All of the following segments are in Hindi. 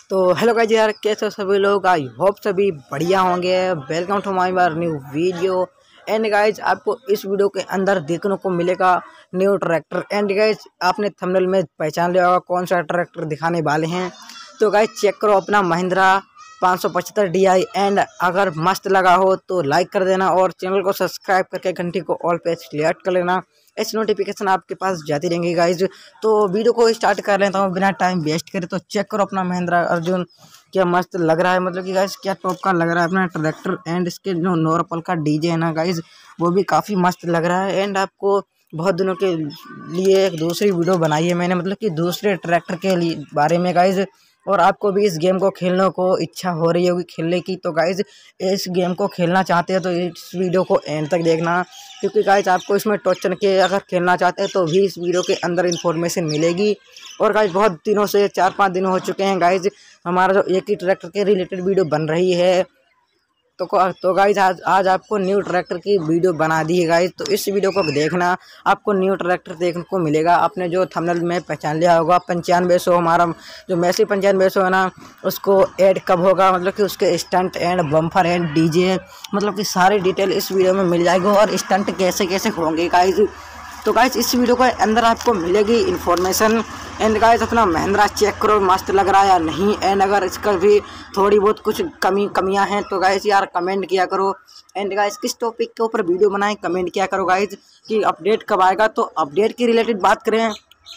तो हेलो गाइस यार, कैसे हो सभी लोग। आई होप सभी बढ़िया होंगे। Welcome to my new video. And guys, आपको इस वीडियो के अंदर देखने को मिलेगा न्यू ट्रैक्टर। एंड गाइस, आपने थंबनेल में पहचान लिया होगा कौन सा ट्रैक्टर दिखाने वाले हैं। तो गाइस चेक करो अपना महिंद्रा 575 DI। एंड अगर मस्त लगा हो तो लाइक कर देना और चैनल को सब्सक्राइब करके घंटी को ऑल पे सिलेक्ट कर लेना। ऐसी नोटिफिकेशन आपके पास जाती रहेंगी गाइज। तो वीडियो को स्टार्ट कर लेता हूँ बिना टाइम वेस्ट करे। तो चेक करो अपना महिंद्रा अर्जुन, क्या मस्त लग रहा है। मतलब कि गाइज क्या टॉप का लग रहा है अपना ट्रैक्टर। एंड इसके जो नॉर्पल का डीजे है ना गाइज, वो भी काफ़ी मस्त लग रहा है। एंड आपको बहुत दिनों के लिए एक दूसरी वीडियो बनाई है मैंने, मतलब कि दूसरे ट्रैक्टर के लिए बारे में गाइज। और आपको भी इस गेम को खेलने को इच्छा हो रही होगी खेलने की। तो गाइज इस गेम को खेलना चाहते हैं तो इस वीडियो को एंड तक देखना, क्योंकि गाइज आपको इसमें टोचन के अगर खेलना चाहते हैं तो भी इस वीडियो के अंदर इन्फॉर्मेशन मिलेगी। और गाइज बहुत दिनों से 4-5 दिन हो चुके हैं गाइज हमारा जो एक ही ट्रैक्टर के रिलेटेड वीडियो बन रही है। तो गाइज आज आपको न्यू ट्रैक्टर की वीडियो बना दी है गाइज। तो इस वीडियो को देखना, आपको न्यू ट्रैक्टर देखने को मिलेगा। आपने जो थंबनेल में पहचान लिया होगा 9500, हमारा जो मैसी 9500 है ना, उसको ऐड कब होगा, मतलब कि उसके stunt and bumper and DJ, मतलब कि सारी डिटेल इस वीडियो में मिल जाएगी। और स्टंट कैसे कैसे होंगे गाइज, तो गाइज इस वीडियो के अंदर आपको मिलेगी इन्फॉर्मेशन। एंड गाइज अपना महिंद्रा चेक करो मस्त लग रहा है या नहीं। एंड अगर इसका भी थोड़ी बहुत कुछ कमियां हैं तो गाइज यार कमेंट किया करो। एंड गाइज किस टॉपिक के ऊपर वीडियो बनाएं कमेंट किया करो गाइज, कि अपडेट कब आएगा। तो अपडेट की रिलेटेड बात करें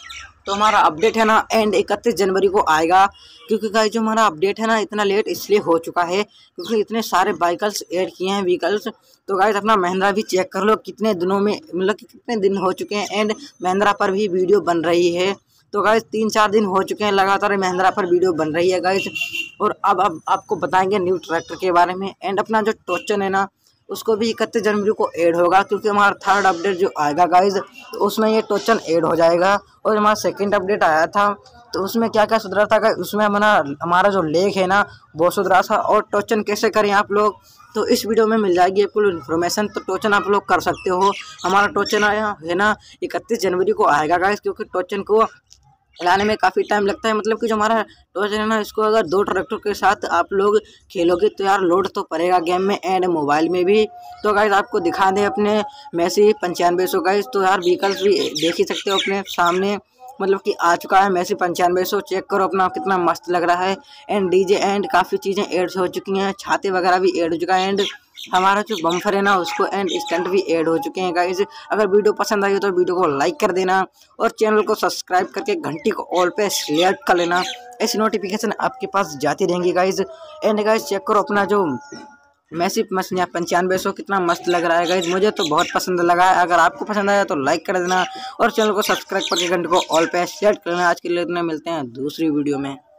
तो हमारा अपडेट है ना एंड 31 जनवरी को आएगा। क्योंकि गाइस जो हमारा अपडेट है ना इतना लेट इसलिए हो चुका है क्योंकि इतने सारे व्हीकल्स ऐड किए हैं व्हीकल्स। तो गाइस अपना महिंद्रा भी चेक कर लो कितने दिनों में, मतलब कि कितने दिन हो चुके हैं। एंड महिंद्रा पर भी वीडियो बन रही है। तो गाइस 3-4 दिन हो चुके हैं लगातार महिंद्रा पर वीडियो बन रही है गाइस। और अब आपको बताएंगे न्यू ट्रैक्टर के बारे में। एंड अपना जो टोचन है ना उसको भी 31 जनवरी को ऐड होगा, क्योंकि हमारा थर्ड अपडेट जो आएगा गाइज तो उसमें ये टोचन ऐड हो जाएगा। और हमारा सेकंड अपडेट आया था तो उसमें क्या क्या सुधरा था गाइज, उसमें हमारा जो लेग है ना वो सुधरा था। और टोचन कैसे करें आप लोग, तो इस वीडियो में मिल जाएगी आपको इन्फॉर्मेशन। तो टोचन आप लोग कर सकते हो। हमारा टोचन आया है ना 31 जनवरी को आएगा गाइज, क्योंकि टोचन को लाने में काफ़ी टाइम लगता है। मतलब कि जो हमारा टोचन है ना इसको अगर 2 ट्रैक्टर के साथ आप लोग खेलोगे तो यार लोड तो पड़ेगा गेम में एंड मोबाइल में भी। तो गाइज आपको दिखा दें अपने मैसी 9500 गाइज, तो यार व्हीकल्स भी देख ही सकते हो अपने सामने, मतलब कि आ चुका है मैसी 9500। चेक करो अपना कितना मस्त लग रहा है। एंड डीजे एंड काफ़ी चीज़ें ऐड हो चुकी हैं, छाते वगैरह भी ऐड हो चुका है। एंड हमारा जो बम्फर है ना उसको एंड स्टंट भी ऐड हो चुके हैं गाइज। अगर वीडियो पसंद आई हो तो वीडियो को लाइक कर देना और चैनल को सब्सक्राइब करके घंटी को ऑल पे सिलेक्ट कर लेना। ऐसी नोटिफिकेशन आपके पास जाती रहेंगी गाइज। एंड गाइज चेक करो अपना जो मैसी 9500 कितना मस्त लग रहा है गाइज, मुझे तो बहुत पसंद लगा है। अगर आपको पसंद आया तो लाइक कर देना और चैनल को सब्सक्राइब करके घंटे को ऑल पे सेट कर लेना। आज के लिए इतना, मिलते हैं दूसरी वीडियो में।